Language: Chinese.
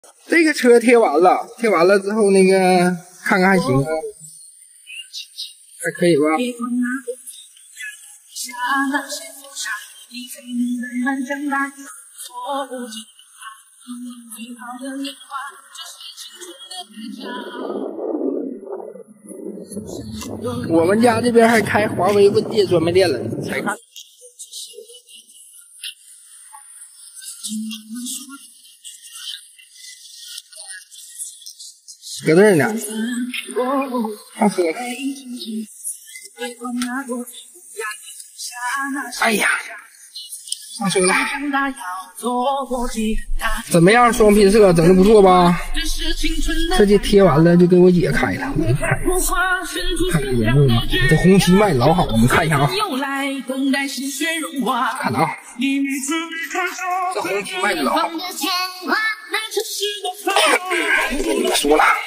这个车贴完了，贴完了之后那个看看还行啊，还可以吧？我们家这边还开华为问界专卖店了，才看。搁这儿呢，上车。哎呀，上车了。怎么样，双拼色整的不错吧？这就贴完了，就给我姐开了。看原路吗？这红旗卖老好，我们看一下啊。看啊，这红旗卖的老好。说了。